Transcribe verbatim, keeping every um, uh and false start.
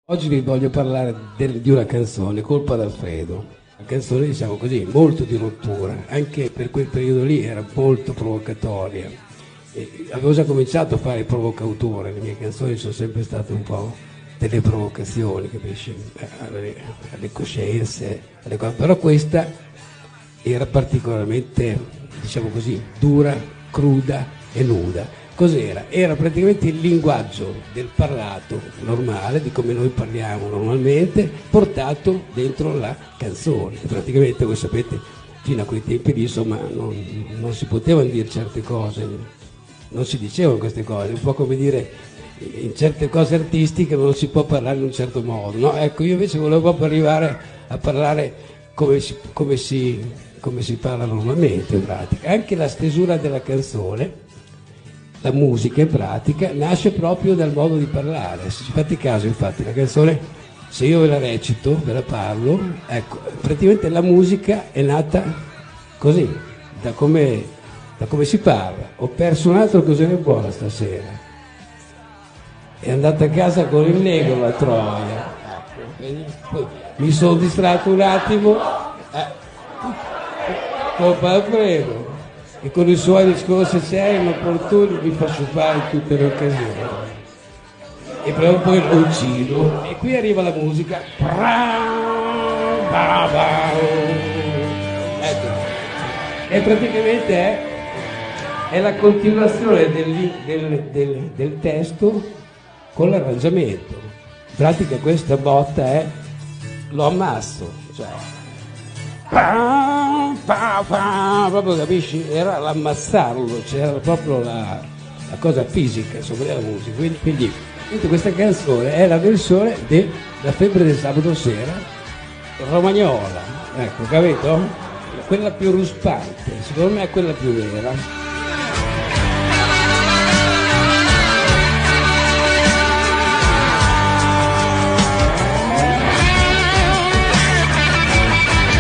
Oggi vi voglio parlare del- di una canzone, Colpa d'Alfredo. Una canzone, diciamo così, molto di rottura, anche per quel periodo lì era molto provocatoria. E avevo già cominciato a fare il provocautore, le mie canzoni sono sempre state un po' delle provocazioni, capisci? Eh, Alle, alle coscienze, alle cose. Però questa era particolarmente, diciamo così, dura, cruda e nuda. Cos'era? Era praticamente il linguaggio del parlato normale, di come noi parliamo normalmente, portato dentro la canzone. Praticamente, voi sapete, fino a quei tempi lì, insomma, non, non si potevano dire certe cose, non si dicevano queste cose, un po' come dire in certe cose artistiche non si può parlare in un certo modo, no? Ecco, io invece volevo proprio arrivare a parlare come si, come si, come si parla normalmente in pratica. Anche la stesura della canzone, la musica in pratica, nasce proprio dal modo di parlare. Se ci fate caso, infatti, la canzone, se io ve la recito, ve la parlo, ecco, praticamente la musica è nata così, da come, da come si parla. Ho perso un'altra occasione buona stasera. È andata a casa con il Lego la Troia. Poi mi sono distratto un attimo, eh, colpa Alfredo, e con i suoi discorsi seri e inopportuni mi fa sciupare in tutte le occasioni. E poi poi lo uccido. E qui arriva la musica. Ecco. E praticamente è, è la continuazione del, del, del, del testo con l'arrangiamento. In pratica questa botta è lo ammasso, cioè pa, pa, pa, proprio capisci? Era l'ammazzarlo, c'era proprio la, la cosa fisica insomma della musica. Quindi, quindi, quindi questa canzone è la versione della Febbre del sabato sera romagnola, ecco, capito? Quella più ruspante, secondo me è quella più vera.